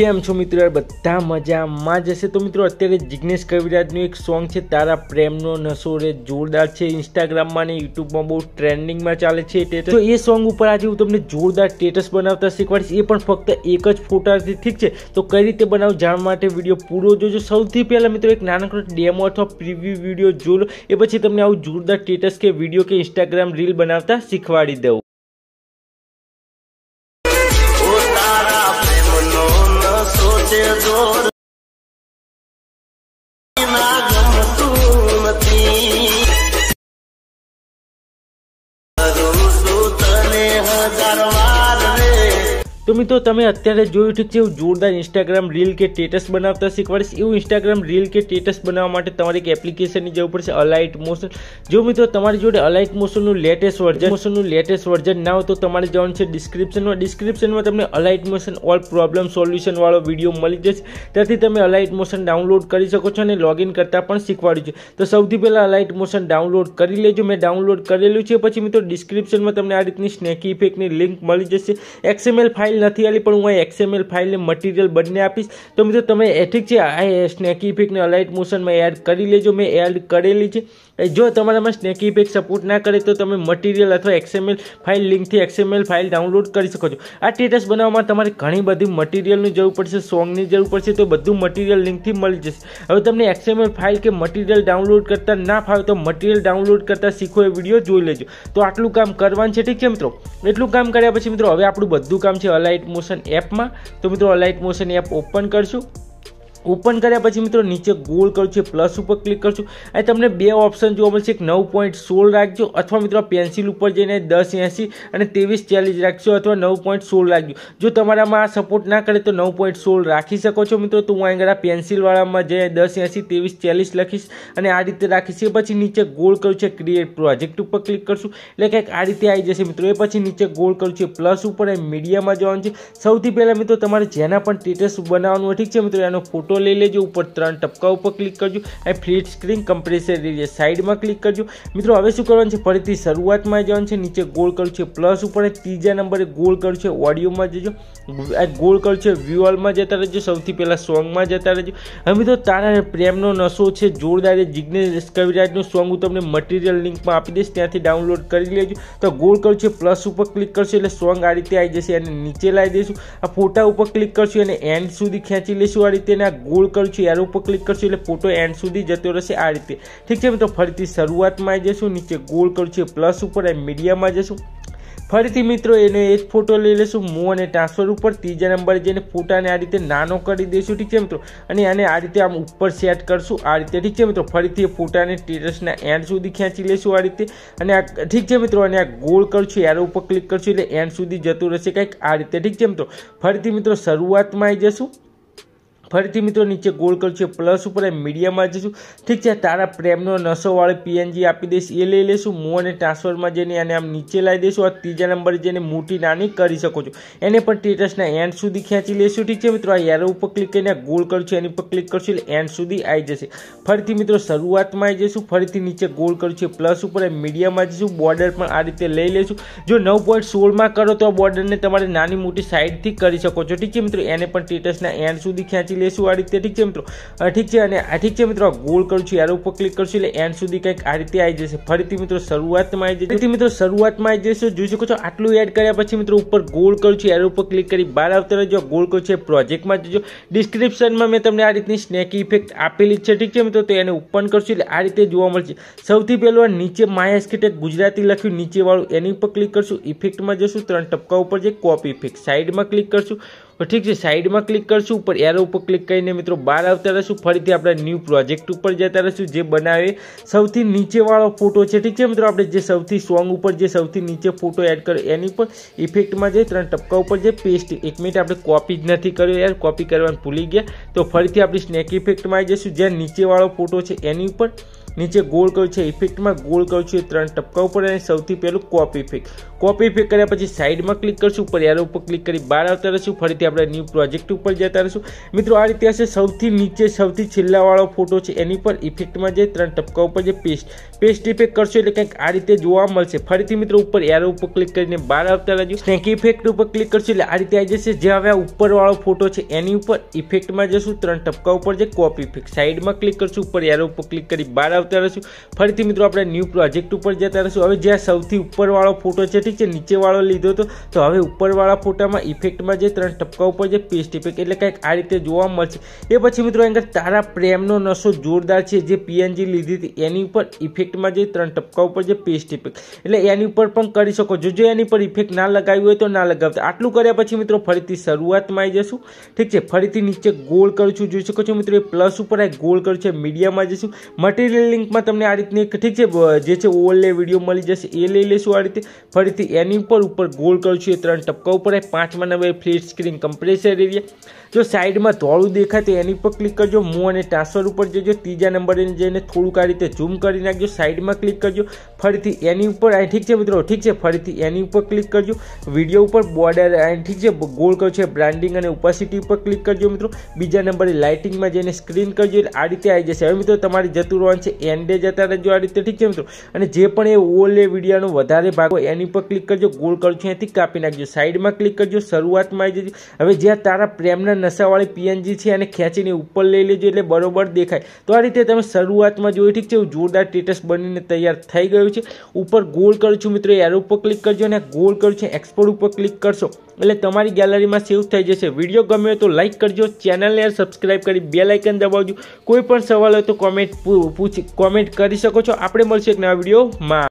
કેમ છો મિત્રો યાર બધા મજામાં જશે। તો મિત્રો અત્યારે જિગ્નેશ કવિરાજનું એક સોંગ છે તારા પ્રેમનો નશો રે જોરદાર છે। ઇન્સ્ટાગ્રામમાં ને યુટ્યુબમાં બહુ ટ્રેન્ડિંગમાં ચાલે છે ટેટસ। તો એ સોંગ ઉપર આજે હું તમને જોરદાર ટેટસ બનાવતા શીખવાડીશ, એ પણ ફક્ત એક જ ફોટાથી। ઠીક છે, તો કઈ રીતે બનાવું જાણવા માટે વિડીયો પૂરો જોજો। સૌથી પહેલા મિત્રો એક નાનકડો ડેમો અથવા પ્રીવ્યુ વિડીયો જોઈ લો, એ પછી તમને આવું જોરદાર ટેટસ કે વિડીયો કે ઇન્સ્ટાગ્રામ રીલ બનાવતા શીખવાડી દઉં। तो मित्रों તમે અત્યારે જોયું ઠીક છે, એવું જોરદાર ઇન્સ્ટાગ્રામ રીલ કે ટેટસ બનાવતા શીખવાડીશ। એવું ઇન્સ્ટાગ્રામ રીલ કે ટેટસ બનાવવા માટે તમારે એક એપ્લિકેશનની જરૂર પડશે, અલાઇટ મોશન। જો મિત્રો તમારી જોડે અલાઇટ મોશનનું લેટેસ્ટ વર્ઝન ના હોય તો તમારે જવાનું છે ડિસ્ક્રિપ્શનમાં તમને Alight Motion all problem solution વાળો વિડીયો મળી જશે, ત્યાંથી તમે અલાઇટ મોશન ડાઉનલોડ કરી શકો છો અને લોગિન કરતા પણ શીખવાડ્યું છે। તો સૌથી પહેલા અલાઇટ મોશન ડાઉનલોડ કરી લેજો, મેં ડાઉનલોડ કરેલું છે। પછી મિત્રો ડિસ્ક્રિપ્શનમાં તમને આ રીતની સ્નેકી ઇફેક્ટની લિંક મળી જશે। XML ફાઇલ નથી આલી પણ હું XML ફાઇલ ને મટીરિયલ બંને આપીશ। તો મિત્રો તમે ઠીક છે આ સ્નેકી ઇફેક્ટ ને અલાઇટ મોશનમાં એડ કરી લેજો, મેં એડ કરેલી છે। જો તમારામાં સ્નેકી ઇફેક્ટ સપોર્ટ ના કરે તો તમે મટીરિયલ અથવા XML ફાઇલ લિંકથી XML ફાઇલ ડાઉનલોડ કરી શકો છો। આ ટેટસ બનાવવામાં તમારે ઘણી બધી મટીરિયલની જરૂર પડશે, સોંગની જરૂર પડશે, તો બધું મટીરિયલ લિંકથી મળી જશે। હવે તમને XML ફાઇલ કે મટીરિયલ ડાઉનલોડ કરતા ના ફાવે તો મટીરિયલ ડાઉનલોડ કરતા શીખો એ વિડીયો જોઈ લેજો। તો આટલું કામ કરવાનું છે, ઠીક છે મિત્રો। એટલું કામ કર્યા પછી મિત્રો હવે આપણું બધું કામ છે અલાઇટ મોશન એપમાં। તો મિત્રો અલાઇટ મોશન એપ ઓપન કરશું। ઓપન કર્યા પછી મિત્રો નીચે ગોળ કરું છે પ્લસ ઉપર ક્લિક કરશું। અહીં તમને બે ઓપ્શન જોવા મળશે, એક 9.16 રાખજો અથવા મિત્રો પેન્સિલ ઉપર જઈને 1080 અને 2340 રાખજો અથવા 9.16 રાખજો। જો તમારામાં આ સપોર્ટ ના કરે તો 9.16 રાખી શકો છો મિત્રો। તો હું અહીં આગળ પેન્સિલ વાળામાં જઈને 1080 2340 લખીશ અને આ રીતે રાખીશ। એ પછી નીચે ગોળ કરું છે ક્રિએટ પ્રોજેક્ટ ઉપર ક્લિક કરશું, એટલે કંઈક આ રીતે આવી જશે મિત્રો। એ પછી નીચે ગોળ કરું છે પ્લસ ઉપર મીડિયામાં જવાનું છે। સૌથી પહેલા મિત્રો તમારે જેના પણ ટેટસ બનાવવાનું હોય, ઠીક છે મિત્રો, એનો ફોટો લઈ લેજો। ઉપર 3 ટપકા ઉપર ક્લિક કરજો અને ફ્લિટ સ્ક્રીન કમ્પ્રેસર એરિયા સાઈડમાં ક્લિક કરજો મિત્રો। હવે શું કરવાનું છે, ફરીથી શરૂઆતમાં જવાનું છે, નીચે ગોળ કરું છે પ્લસ ઉપર ત્રીજા નંબરે ગોળ કરું છે ઓડિયોમાં જજો, ગોળ કરું છે વિઝ્યુઅલમાં જતા રહેજો, સૌથી પહેલા સોંગમાં જતા રહેજો। હવે મિત્રો તારા પ્રેમનો નશો છે જોરદાર જિગ્નેશ કવિરાજનું સોંગ હું તમને મટીરિયલ લિંકમાં આપી દઈશ, ત્યાંથી ડાઉનલોડ કરી લેજો। તો ગોળ કરું છે પ્લસ ઉપર ક્લિક કરશો એટલે સોંગ આ રીતે આવી જશે અને નીચે લાવી દઈશું। આ ફોટા ઉપર ક્લિક કરશું અને એન્ડ સુધી ખેંચી લઈશું આ રીતે, આ ગોળ એરો ઉપર ક્લિક કરશું એટલે ફોટો એન્ડ સુધી જતો રહેશે આ રીતે, ઠીક છે મિત્રો। ફરીથી શરૂઆતમાં આવી જશું, નીચે ગોળ કરું છે પ્લસ ઉપર મીડિયામાં જશું, ફરીથી મિત્રો એને એ જ ફોટો લઈ લેશું, મૂવ અને ટ્રાન્સફર ઉપર ત્રીજા નંબરે જઈને ફોટાને આ રીતે નાનો કરી દઈશું, ઠીક છે મિત્રો। અને આને આ રીતે આમ ઉપર સેટ કરશું આ રીતે, ઠીક છે મિત્રો। ફરીથી ફોટાને ટેટસના એન્ડ સુધી ખેંચી લેશું આ રીતે અને આ ઠીક છે મિત્રો, અને આ ગોળ કરશું એરો ઉપર ક્લિક કરશું એટલે એન્ડ સુધી જતું રહેશે કંઈક આ રીતે, ઠીક છે મિત્રો। ફરીથી મિત્રો શરૂઆતમાં આવી જશું, ફરીથી મિત્રો નીચે ગોળ કરું છે પ્લસ ઉપર મીડિયામાં જઈશું, ઠીક છે। તારા પ્રેમનો નશો વાળી PNG આપી દઈશ, એ લઈ લેશું, મૂવ અને ટ્રાન્સફરમાં જઈને આને આમ નીચે લાવી દઈશું। આ ત્રીજા નંબરે જઈને મોટી નાની કરી શકો છો, એને પણ ટેટસના એન્ડ સુધી ખેંચી લેશું, ઠીક છે મિત્રો। આ એરો ઉપર ક્લિક કરીને ગોળ કરું છું એની ઉપર ક્લિક કરશું એટલે એન્ડ સુધી આવી જશે। ફરીથી મિત્રો શરૂઆતમાં આવી જઈશું, ફરીથી નીચે ગોળ કરું છે પ્લસ ઉપર મીડિયામાં જઈશું, બોર્ડર પણ આ રીતે લઈ લઈશું। જો 9.16માં કરો તો આ બોર્ડરને તમારે નાની મોટી સાઈડથી કરી શકો છો, ઠીક છે મિત્રો। એને પણ ટેટસના એન્ડ સુધી ખેંચી લેશું આ રીતે, ઠીક છે મિત્રો। ઠીક છે, અને આ ઠીક છે મિત્રો ગોળ કરું છું એરો ઉપર ક્લિક કરશું એટલે એન્ડ સુધી કંઈક આ રીતે આવી જશે। ફરીથી મિત્રો શરૂઆતમાં આવી જશે, ફરીથી મિત્રો શરૂઆતમાં આવી જશે, જોઈ શકો છો। આટલું એડ કર્યા પછી મિત્રો ઉપર ગોળ કરું છું એરો ઉપર ક્લિક કરી બહાર આવતા રહેજો, ગોળ કરું છે પ્રોજેક્ટમાં જજો। ડિસ્ક્રિપ્શનમાં મેં તમને આ રીતની સ્નેકી ઇફેક્ટ આપેલી છે, ઠીક છે મિત્રો। તો એને ઓપન કરશું એટલે આ રીતે જોવા મળશે। સૌથી પહેલું નીચે માય એસ્કેટેક ગુજરાતી લખ્યું નીચે વાળું એની ઉપર ક્લિક કરશું, ઇફેક્ટમાં જશું, 3 ટપકા ઉપર જે કોપી ઇફેક્ટ સાઈડમાં ક્લિક કરશું, ઠીક છે, સાઈડમાં ક્લિક કરશું, ઉપર એરો ઉપર ક્લિક કરીને મિત્રો બહાર આવતા રહીશું। ફરીથી આપણે ન્યૂ પ્રોજેક્ટ ઉપર જતા રહીશું, જે બનાવે સૌથી નીચે વાળો ફોટો છે, ઠીક છે મિત્રો। આપણે જે સૌથી સોંગ ઉપર જે સૌથી નીચે ફોટો એડ કર્યો એની પર ઇફેક્ટમાં જઈ 3 ટપકા ઉપર જે પેસ્ટ, 1 મિનિટ આપણે કોપી જ નથી કર્યો યાર, કોપી કરવાનું ભૂલી ગયા। તો ફરીથી આપણી સ્નેક ઇફેક્ટમાં આવી જઈશું, જ્યાં નીચે વાળો ફોટો છે એની ઉપર નીચે ગોળ કર્યું છે ઇફેક્ટમાં, ગોળ કર્યું છે 3 ટપકા ઉપર અને સૌથી પહેલું કોપી ઇફેક્ટ, કોપી ઇફેક્ટ કર્યા પછી સાઈડમાં ક્લિક કરશું, ઉપર એરો ઉપર ક્લિક કરી બહાર આવતા રહીશું, ફરીથી આપણે ન્યૂ પ્રોજેક્ટ ઉપર જતા રહીશું। મિત્રો આ રીતે હશે। સૌથી નીચે સૌથી છેલ્લા વાળો ફોટો છે એની પર ઇફેક્ટમાં જે 3 ટપકા ઉપર જે પેસ્ટ ઇફેક્ટ કરશો એટલે કંઈક આ રીતે જોવા મળશે। ફરીથી મિત્રો ઉપર એરો ઉપર ક્લિક કરીને બહાર આવતા રહેજો, સ્નેક ઇફેક્ટ ઉપર ક્લિક કરશો એટલે આ રીતે આવી જશે। જે હવે ઉપર વાળો ફોટો છે એની ઉપર ઇફેક્ટમાં જશું, 3 ટપકા ઉપર જે કોપી ઇફેક્ટ સાઈડમાં ક્લિક કરશું, ઉપર એરો ઉપર ક્લિક કરી બહાર આવતા રહીશું, ફરીથી મિત્રો આપણે ન્યૂ પ્રોજેક્ટ ઉપર જતા રહીશું। હવે જે સૌથી ઉપર વાળો ફોટો છે, ઠીક છે, નીચે વાળો લીધો તો હવે ઉપર વાળા ફોટામાં ઇફેક્ટમાં જે 3 ટપકા ઉપર જે પેસ્ટ ઇફેક્ટ એટલે કંઈક આ રીતે જોવા મળશે। એ પછી મિત્રો અહીં તારા પ્રેમનો નશો જોરદાર છે જે પીએનજી લીધી હતી એની ઉપર ઇફેક્ટમાં જે 3 ટપકા ઉપર જે પેસ્ટ ઇફેક્ટ એટલે એની ઉપર પણ કરી શકો છો। જો એની પર ઇફેક્ટ ના લગાવી હોય તો ના લગાવતા। આટલું કર્યા પછી મિત્રો ફરીથી શરૂઆતમાં આવી જશું, ઠીક છે, ફરીથી નીચે ગોળ કરું છું, જોઈ શકો છો મિત્રો એ પ્લસ ઉપર આ ગોળ કરું છે, મીડિયામાં જશું, મટીરિયલ લિંકમાં તમને આ રીતની ઠીક છે જે છે ઓવરલે વિડીયો મળી જશે એ લઈ લેશું આ રીતે। ફરીથી એની ઉપર ગોળ કરું છું, એ 3 ટપકા ઉપર 5મા નંબરે ફ્લેટ સ્ક્રીન કમ્પ્રેસર એરિયા, જો સાઈડમાં ધોળું દેખાય તો એની પર ક્લિક કરજો, મૂવ અને ટ્રાન્સફર ઉપર જજો, 3જા નંબરે જઈને થોડુંક આ રીતે ઝૂમ કરી નાખજો, સાઈડમાં ક્લિક કરજો, ફરીથી એની ઉપર ઠીક છે મિત્રો, ઠીક છે, ફરીથી એની ઉપર ક્લિક કરજો, વિડીયો ઉપર બોર્ડર ઠીક છે ગોળ કરજો છે, બ્રાન્ડિંગ અને ઓપાસિટી ઉપર ક્લિક કરજો મિત્રો, બીજા નંબરે લાઇટિંગમાં જઈને સ્ક્રીન કરજો એટલે આ રીતે આવી જશે। હવે મિત્રો તમારે જતું રહેવાનું છે, એન્ડે જતા રહેજો આ રીતે, ઠીક છે મિત્રો, અને જે પણ એ ઓલે વિડીયોનો વધારે ભાગ હોય એની પર ક્લિક કરજો, ગોળ કરજો અહીંયાથી કાપી નાખજો, સાઈડમાં ક્લિક કરજો, શરૂઆતમાં આવી જજો। હવે જ્યાં તારા પ્રેમના નશાવાળી પીએનજી છે અને ખેંચીને ઉપર લઈ લેજો એટલે બરોબર દેખાય। તો આ રીતે તમે શરૂઆતમાં જોયું, ઠીક છે, જોરદાર સ્ટેટસ બનીને તૈયાર થઈ ગયું છે। ઉપર ગોળ કરું છું મિત્રો, એરો ઉપર ક્લિક કરજો અને ગોળ કરું છું એક્સપોર્ટ ઉપર ક્લિક કરશો એટલે તમારી ગેલેરીમાં સેવ થઈ જશે। વિડીયો ગમ્યો તો લાઈક કરજો, ચેનલને સબસ્ક્રાઇબ કરી બેલ આઇકન દબાવજો, કોઈ પણ સવાલ હોય તો કોમેન્ટ કરી શકો છો। આપણે મળશું એક નવા વિડીયોમાં।